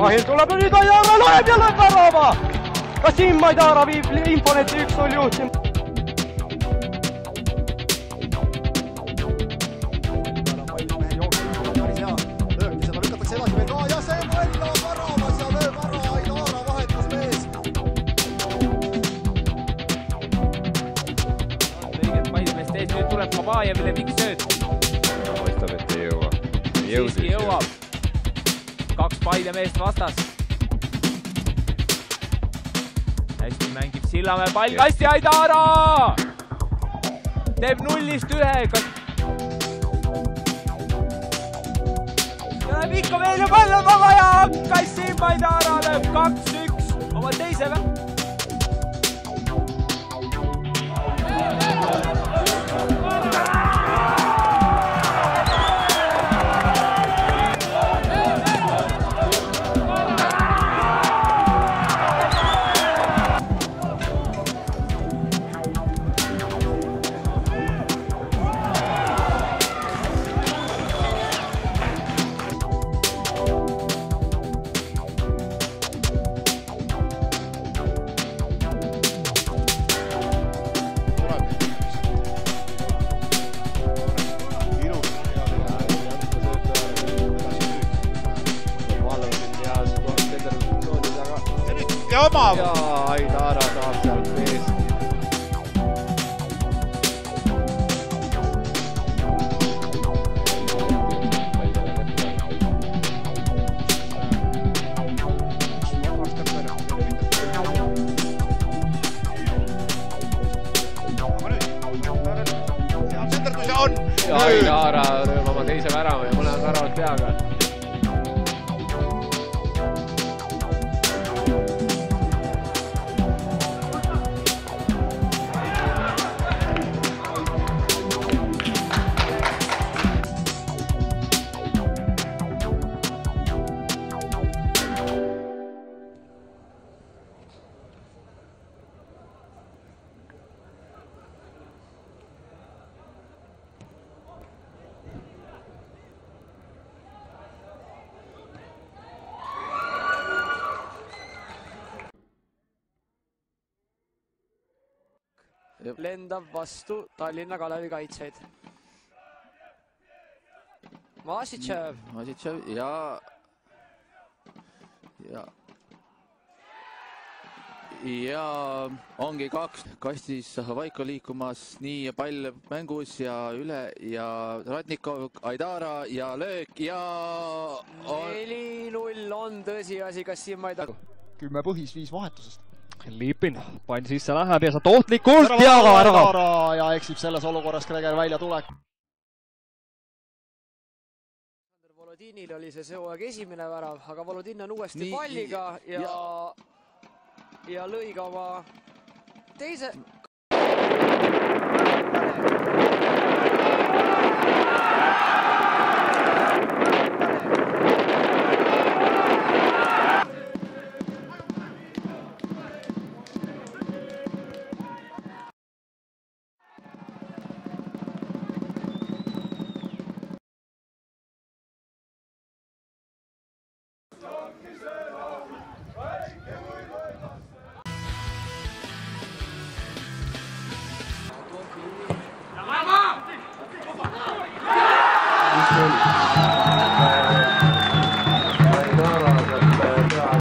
vahel tuleb nüüd Aidara, loeb ja lööb värava! Kassim Aidara viib Infoneti 1-0 juhtima. Päris hea löök ja seda lükatakse edasi veel ka ja see Malla väravas ja lööb ära Aidara vahetusmees. Õiget Paidmeest ees, nüüd tuleb Kabajevile pikk sööt. Mõistab, et ei jõua. Siiski jõuab. 2 Paidemeest vastas. Hästi mängib Sillamäe pall kasti Aidara! Teeb 0-1. Läheb ikka veel ja pall on vaba ja Kassim Aidara lööb 2-1 oma teise vä... Ja Aidara saab sealt mees. Ja Aidara lööb oma teise värava ja mõlemad väravad peaga. Lendab vastu Tallinna Kalevi kaitseid. Masitšev ja ongi 2 kastis Vaiko liikumas, nii pall mängus ja üle ja Ratnikov, Aidara ja löök ja 4-0 on tõsiasi, Kassim Aidara. 10 põhis 5 vahetusest. Liipin, pall sisse läheb ja saab ohtlikult ja värava! Ja eksib selles olukorras Kreger välja tulek. Volodinil oli see hooaeg esimene värav, aga Volodin on uuesti palliga ja lõi ka oma teise